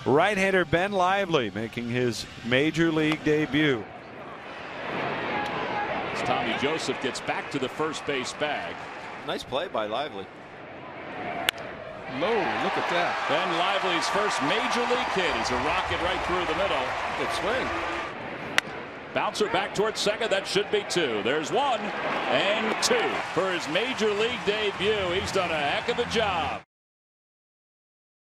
Right-hander Ben Lively making his major league debut. As Tommy Joseph gets back to the first base bag. Nice play by Lively. Low, look at that. Ben Lively's first major league hit. He's a rocket right through the middle. Good swing. Bouncer back towards second. That should be two. There's one and two for his major league debut. He's done a heck of a job.